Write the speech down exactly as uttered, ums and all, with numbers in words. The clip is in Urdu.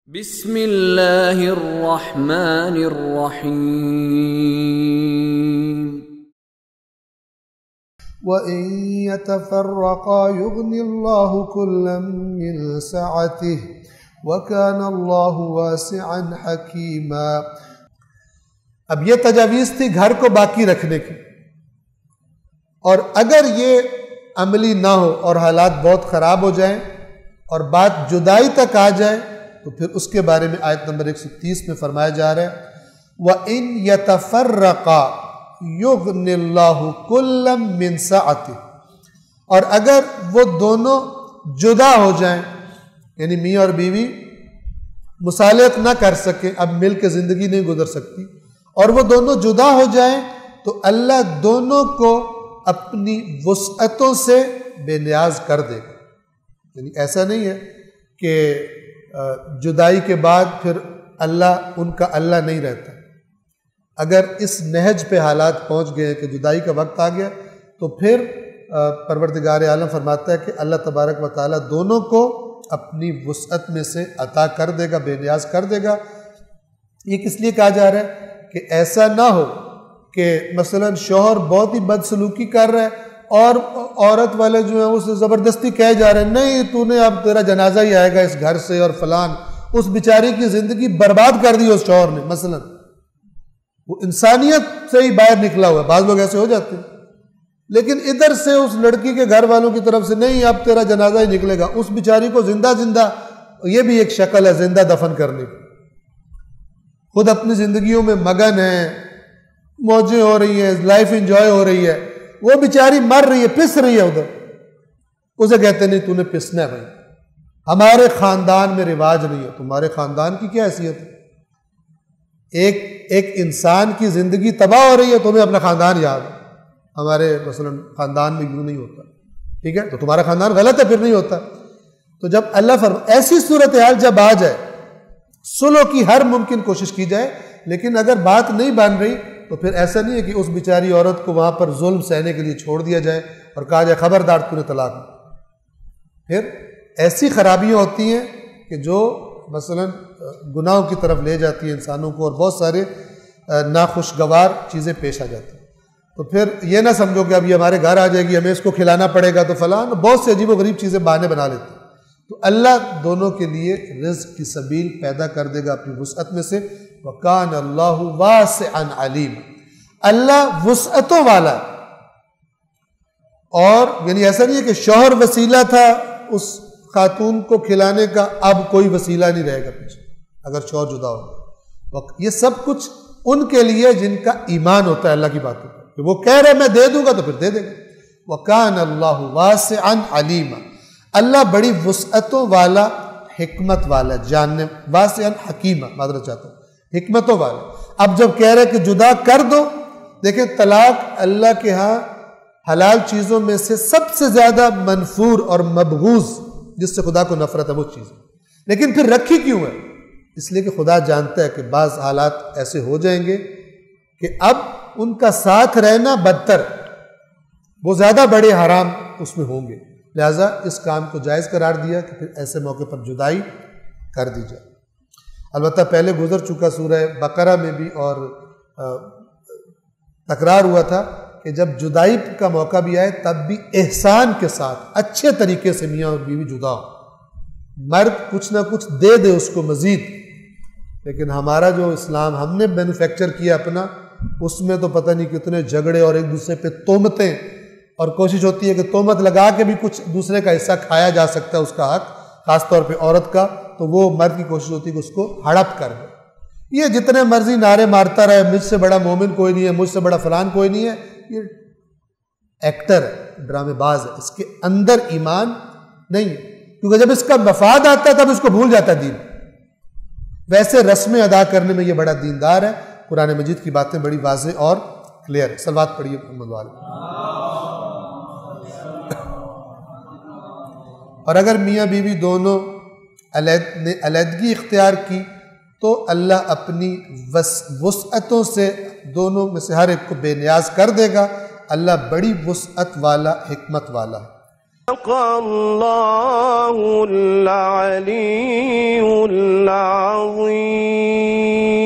بسم اللہ الرحمن الرحیم وَإِن يَتَفَرَّقَا يُغْنِ اللَّهُ كُلًّا مِّن سَعَتِهِ وَكَانَ اللَّهُ وَاسِعًا حَكِيمًا۔ اب یہ تجاویز تھی گھر کو باقی رکھنے کی، اور اگر یہ عملی نہ ہو اور حالات بہت خراب ہو جائیں اور بات جدائی تک آ جائے تو پھر اس کے بارے میں آیت نمبر ایک سو تیس میں فرمایا جا رہا ہے وَإِن يَتَفَرَّقَا يُغْنِ اللَّهُ كُلًّا مِّن سَعَتِهِ، اور اگر وہ دونوں جدا ہو جائیں، یعنی میاں اور بیوی مصالحت نہ کر سکیں، اب مل کے زندگی نہیں گزر سکتی، اور وہ دونوں جدا ہو جائیں تو اللہ دونوں کو اپنی وسعتوں سے بے نیاز کر دے گا۔ یعنی ایسا نہیں ہے کہ جدائی کے بعد پھر اللہ ان کا اللہ نہیں رہتا۔ اگر اس نہج پہ حالات پہنچ گئے کہ جدائی کا وقت آ گیا تو پھر پروردگار عالم فرماتا ہے کہ اللہ تبارک و تعالیٰ دونوں کو اپنی وسعت میں سے عطا کر دے گا، بے نیاز کر دے گا۔ یہ کس لیے کہا جا رہا ہے کہ ایسا نہ ہو کہ مثلا شوہر بہت ہی بدسلوکی کر رہا ہے اور عورت والے جو ہیں اسے زبردستی کہے جا رہے ہیں نہیں تو نے اب تیرا جنازہ ہی آئے گا اس گھر سے، اور فلان اس بیچاری کی زندگی برباد کر دی اس شوہر نے، مثلا وہ انسانیت سے ہی باہر نکلا ہوا ہے، بعض لوگ ایسے ہو جاتے ہیں، لیکن ادھر سے اس لڑکی کے گھر والوں کی طرف سے نہیں اب تیرا جنازہ ہی نکلے گا، اس بیچاری کو زندہ زندہ، یہ بھی ایک شکل ہے زندہ دفن کرنے کی۔ خود اپنی زندگیوں میں مگن ہیں، موجیں ہو رہی ہیں، لائف انجوائے ہو رہی ہے، وہ بیچاری مر رہی ہے، پس رہی ہے ادھر، اسے کہتے نہیں تو نے پسنا ہے بھائی، ہمارے خاندان میں رواج نہیں ہے۔ تمہارے خاندان کی کیا حیثیت ہے؟ ایک ایک انسان کی زندگی تباہ ہو رہی ہے، تمہیں اپنا خاندان یاد ہے، ہمارے مثلا خاندان میں یوں نہیں ہوتا، ٹھیک ہے تو تمہارا خاندان غلط ہے، پھر نہیں ہوتا۔ تو جب اللہ فرما ایسی صورتحال جب آ جائے، صلح کی ہر ممکن کوشش کی جائے، لیکن اگر بات نہیں بن رہی تو پھر ایسا نہیں ہے کہ اس بیچاری عورت کو وہاں پر ظلم سہنے کے لیے چھوڑ دیا جائے اور کہا جائے خبردار تو نے طلاق دی۔ پھر ایسی خرابیاں ہوتی ہیں کہ جو مثلا گناہوں کی طرف لے جاتی ہیں انسانوں کو، اور بہت سارے ناخوشگوار چیزیں پیش آ جاتی ہیں۔ تو پھر یہ نہ سمجھو کہ اب یہ ہمارے گھر آ جائے گی، ہمیں اس کو کھلانا پڑے گا تو فلان، بہت سے عجیب و غریب چیزیں بہانے بنا لیتے ہیں۔ تو اللہ دونوں کے لیے رزق کی سبیل پیدا کر دے گا اپنی وسعت میں سے۔ وَكَانَ اللَّهُ وَاسِعًا عَلِيمًا، اللہ وسعتوں والا، اور یعنی ایسا نہیں ہے کہ شوہر وسیلہ تھا اس خاتون کو کھلانے کا، اب کوئی وسیلہ نہیں رہے گا پیچھے اگر شوہر جدا ہو گیا۔ یہ سب کچھ ان کے لیے جن کا ایمان ہوتا ہے اللہ کی باتوں پر، کہ وہ کہہ رہے میں دے دوں گا تو پھر دے دے گا۔ وَكَانَ اللَّهُ وَاسِعًا عَلِيمًا، اللہ بڑی وسعتوں والا، حکمت والا، جاننے، واسعًا حکیمہ معذرت چاہتا ہوں، حکمتوں والا۔ اب جب کہہ رہے کہ جدا کر دو، دیکھیں طلاق اللہ کے ہاں حلال چیزوں میں سے سب سے زیادہ منفور اور مبغوض، جس سے خدا کو نفرت ہے، وہ چیز ہے، لیکن پھر رکھی کیوں ہے؟ اس لیے کہ خدا جانتا ہے کہ بعض حالات ایسے ہو جائیں گے کہ اب ان کا ساتھ رہنا بدتر، وہ زیادہ بڑے حرام اس میں ہوں گے، لہذا اس کام کو جائز قرار دیا کہ پھر ایسے موقع پر جدائی کر دی جائے۔ البتہ پہلے گزر چکا سورہ بقرہ میں بھی اور تکرار ہوا تھا کہ جب جدائی کا موقع بھی آئے تب بھی احسان کے ساتھ اچھے طریقے سے میاں اور بیوی جدا ہو، مرد کچھ نہ کچھ دے دے اس کو مزید، لیکن ہمارا جو اسلام ہم نے مینوفیکچر کیا اپنا، اس میں تو پتہ نہیں کتنے جھگڑے اور ایک دوسرے پہ تہمتیں، اور کوشش ہوتی ہے کہ تہمت لگا کے بھی کچھ دوسرے کا حصہ کھایا جا سکتا ہے، اس کا حق، خاص طور پہ عورت کا، تو وہ مرد کی کوشش ہوتی ہے کہ اس کو ہڑپ کر دے۔ یہ جتنے مرضی نعرے مارتا رہے مجھ سے بڑا مومن کوئی نہیں ہے، مجھ سے بڑا فلان کوئی نہیں ہے، یہ ایکٹر ہے، ڈرامے باز ہے، اس کے اندر ایمان نہیں ہے، کیونکہ جب اس کا مفاد آتا ہے تب اس کو بھول جاتا ہے دین۔ ویسے رسمیں ادا کرنے میں یہ بڑا دیندار ہے۔ قرآن مجید کی باتیں بڑی واضح اور کلیئر ہے۔ صلوات پڑھیے محمد والے۔ اور اگر میاں بیوی دونوں نے علیحدگی اختیار کی تو اللہ اپنی وسعتوں سے دونوں میں سے ہر ایک کو بے نیاز کر دے گا۔ اللہ بڑی وسعت والا، حکمت والا ہے۔ اللہ العلی العظیم۔ عظيم.